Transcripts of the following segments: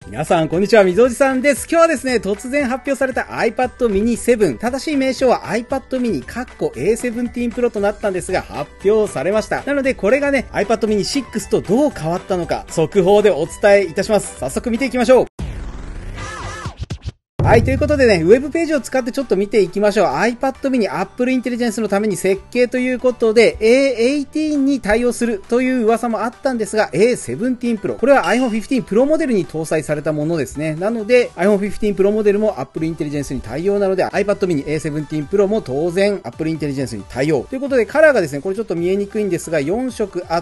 皆さんこんにちは、みぞおじさんです。今日はですね、突然発表された iPad mini 7、正しい名称は iPad mini A17 Pro となったんですが、発表されました。なのでこれがね、iPad mini 6とどう変わったのか、速報でお伝えいたします。早速見ていきましょう。はい、ということでね、ウェブページを使ってちょっと見ていきましょう。iPad mini Apple Intelligence のために設計ということで A18 に対応するという噂もあったんですが、A17 Pro。これは iPhone 15 Pro モデルに搭載されたものですね。なので iPhone 15 Pro モデルも Apple Intelligence に対応なので iPad mini A17 Pro も当然 Apple Intelligence に対応。ということでカラーがですね、これちょっと見えにくいんですが4色あって、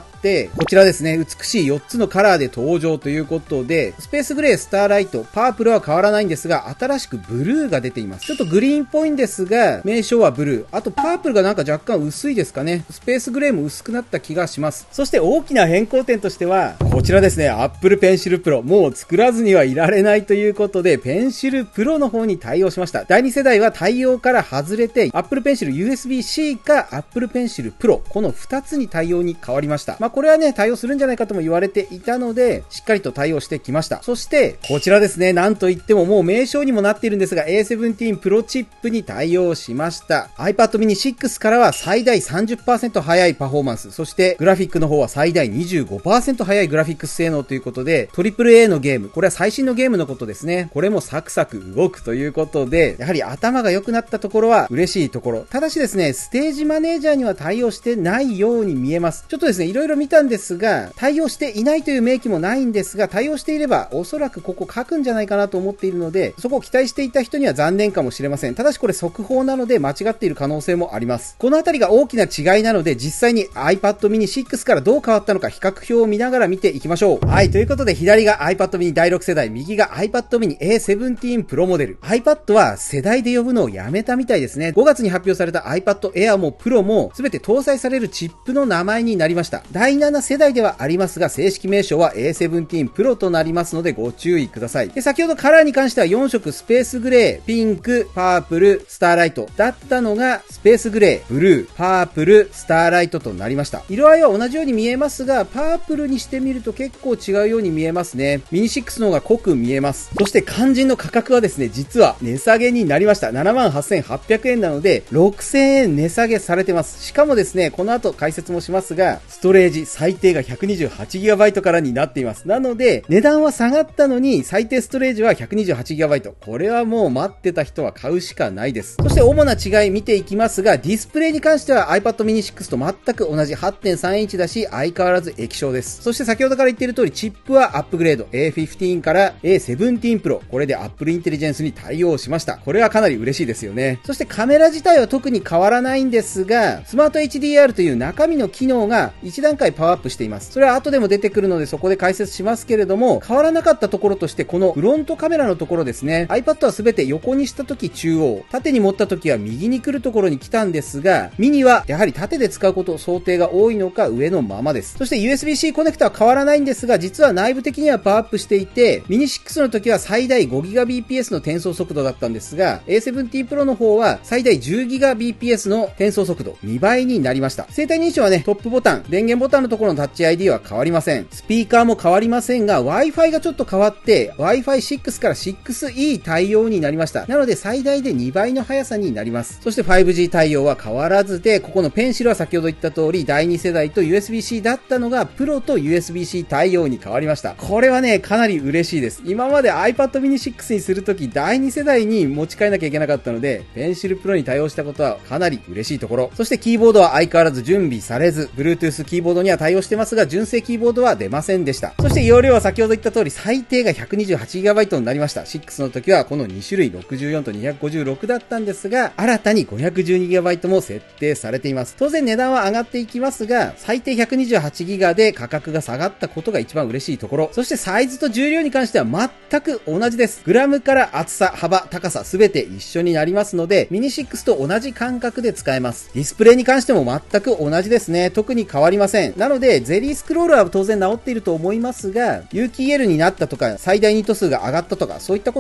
こちらですね、美しい4つのカラーで登場ということで、スペースグレー、スターライト、パープルは変わらないんですが、新しくブルーが出ています。ちょっとグリーンっぽいんですが、名称はブルー。あとパープルがなんか若干薄いですかね。スペースグレーも薄くなった気がします。そして大きな変更点としては、こちらですね、Apple Pencil Pro。もう作らずにはいられないということで、Pencil Pro の方に対応しました。第2世代は対応から外れて、Apple Pencil USB-C か Apple Pencil Pro。この2つに対応に変わりました。これはね、対応するんじゃないかとも言われていたので、しっかりと対応してきました。そして、こちらですね、なんといってももう名称にもなっているんですが、A17 Pro チップに対応しました。iPad mini 6からは最大 30% 速いパフォーマンス、そしてグラフィックの方は最大 25% 速いグラフィックス性能ということで、AAA のゲーム、これは最新のゲームのことですね。これもサクサク動くということで、やはり頭が良くなったところは嬉しいところ。ただしですね、ステージマネージャーには対応してないように見えます。ちょっとですね、いろいろ見たんですが、対応していないという明記もないんですが、対応していればおそらくここ書くんじゃないかなと思っているので、そこを期待していた人には残念かもしれません。ただしこれ速報なので間違っている可能性もあります。このあたりが大きな違いなので、実際に iPad mini 6からどう変わったのか比較表を見ながら見ていきましょう。はい、ということで左が iPad mini 第6世代、右が iPad mini A17 Pro モデル。iPad は世代で呼ぶのをやめたみたいですね。5月に発表された iPad Air も Pro も全て搭載されるチップの名前になりました。第7世代ではありますが、正式名称は A17 Pro となりますのでご注意ください。で、先ほどカラーに関しては4色、スペースグレー、ピンク、パープル、スターライトだったのが、スペースグレー、ブルー、パープル、スターライトとなりました。色合いは同じように見えますが、パープルにしてみると結構違うように見えますね。ミニ6の方が濃く見えます。そして肝心の価格はですね、実は値下げになりました。78,800 円なので、6000円値下げされてます。しかもですね、この後解説もしますが、ストレージ最低が 128GB からになっています。なので、値段は下がったのに、最低ストレージは 128GB。これはもう待ってた人は買うしかないです。そして主な違い見ていきますが、ディスプレイに関しては iPad mini 6と全く同じ 8.3 インチだし、相変わらず液晶です。そして先ほどから言っている通り、チップはアップグレード。A15 から A17 Pro。これで Apple Intelligence に対応しました。これはかなり嬉しいですよね。そしてカメラ自体は特に変わらないんですが、スマート HDR という中身の機能が1段階パワーアップしています。それは後でも出てくるのでそこで解説しますけれども、変わらなかったところとしてこのフロントカメラのところですね。iPad は全て横にした時中央、縦に持った時は右に来るところに来たんですが、ミニはやはり縦で使うこと想定が多いのか上のままです。そして USB-C コネクタは変わらないんですが、実は内部的にはパワーアップしていて、ミニ6の時は最大 5GBps の転送速度だったんですが、A17 Pro の方は最大 10GBps の転送速度2倍になりました。生体認証はね、トップボタン、電源ボタンのところのタッチ ID は変わりません。スピーカーも変わりませんが、Wi-Fi がちょっと変わって、Wi-Fi 6から 6E 対応になりました。なので最大で2倍の速さになります。そして 5G 対応は変わらずで、ここのペンシルは先ほど言った通り、第2世代と USB-C だったのが、プロと USB-C 対応に変わりました。これはね、かなり嬉しいです。今まで iPad mini 6にするとき、第2世代に持ち替えなきゃいけなかったので、ペンシルプロに対応したことはかなり嬉しいところ。そしてキーボードは相変わらず準備されず、Bluetooth キーボードには対応してますが、純正キーボードは出ませんでした。そして容量は先ほど言った通り、最低が 128GB になりました。6の時はこの2種類、64と256だったんですが、新たに 512GB も設定されています。当然値段は上がっていきますが、最低 128GB で価格が下がったことが一番嬉しいところ。そしてサイズと重量に関しては全く同じです。グラムから厚さ、幅、高さすべて一緒になりますので、ミニ6と同じ感覚で使えます。ディスプレイに関しても全く同じですね。特に変わりません。なので、ゼリースクロールは当然直っていると思いますが、有機 EL になったとか、最大ニット数が上がったとか、そういったことはありません。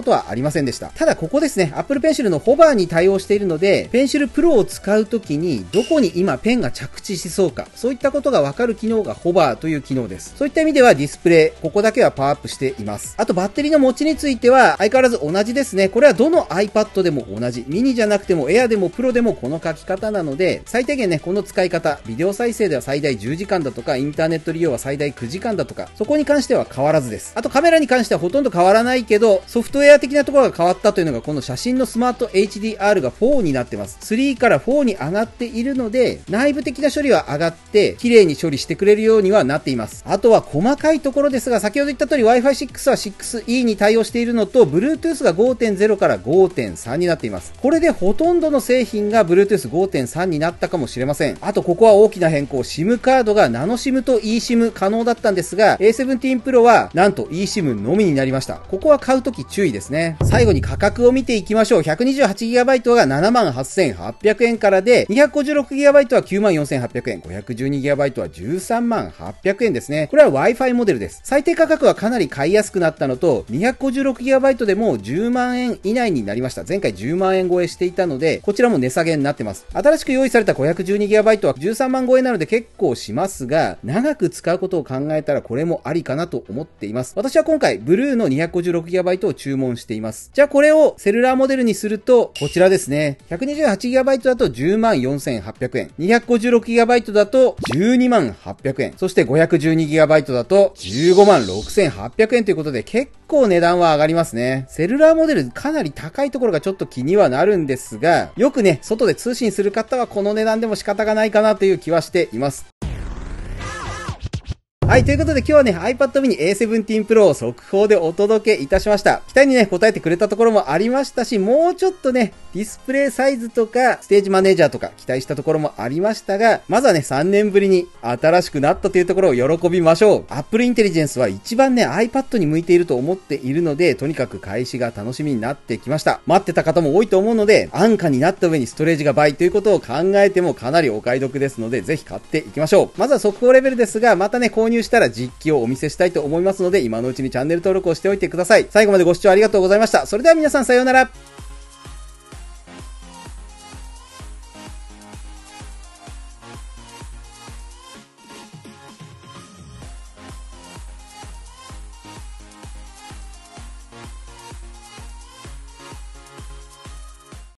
ませんでした。ただここですね、Apple Pencil のホバーに対応しているので、Pencil Pro を使うときにどこに今ペンが着地しそうか、そういったことがわかる機能がホバーという機能です。そういった意味ではディスプレイ、ここだけはパワーアップしています。あとバッテリーの持ちについては相変わらず同じですね。これはどの iPad でも同じ。ミニじゃなくても Air でも Pro でもこの書き方なので、最低限ね、この使い方、ビデオ再生では最大10時間だとか、インターネット利用は最大9時間だとか、そこに関しては変わらずです。あとカメラに関してはほとんど変わらないけど、ソフトウェア的なところが変わったというのがこの写真のスマート HDR が4になってます。3から4に上がっているので、内部的な処理は上がって、綺麗に処理してくれるようにはなっています。あとは細かいところですが、先ほど言った通り Wi-Fi 6は 6E に対応しているのと、Bluetooth が 5.0 から 5.3 になっています。これでほとんどの製品が Bluetooth 5.3 になったかもしれません。あとここは大きな変更、SIM カードがナノ SIM と eSIM 可能だったんですが、A17 Pro はなんと eSIM のみになりました。ここは買うとき注意ですね。最後に価格を見ていきましょう。128GB が 78,800 円からで、256GB は 94,800 円、512GB は 13,800 円ですね。これは Wi-Fi モデルです。最低価格はかなり買いやすくなったのと、256GB でも10万円以内になりました。前回10万円超えしていたので、こちらも値下げになってます。新しく用意された 512GB は13万超えなので結構しますが、長く使うことを考えたらこれもありかなと思っています。私は今回、ブルーの 256GB を注文しています。じゃあこれをセルラーモデルにすると、こちらですね。128GB だと 104,800 円。256GB だと 126,800 円。そして 512GB だと 156,800 円ということで結構値段は上がりますね。セルラーモデルかなり高いところがちょっと気にはなるんですが、よくね、外で通信する方はこの値段でも仕方がないかなという気はしています。はい、ということで今日はね、iPad mini A17 Pro を速報でお届けいたしました。期待にね、応えてくれたところもありましたし、もうちょっとね、ディスプレイサイズとか、ステージマネージャーとか期待したところもありましたが、まずはね、3年ぶりに新しくなったというところを喜びましょう。Apple Intelligence は一番ね、iPad に向いていると思っているので、とにかく開始が楽しみになってきました。待ってた方も多いと思うので、安価になった上にストレージが倍ということを考えてもかなりお買い得ですので、ぜひ買っていきましょう。まずは速報レベルですが、またね、購入したら実機をお見せしたいと思いますので、今のうちにチャンネル登録をしておいてください。最後までご視聴ありがとうございました。それでは皆さんさようなら。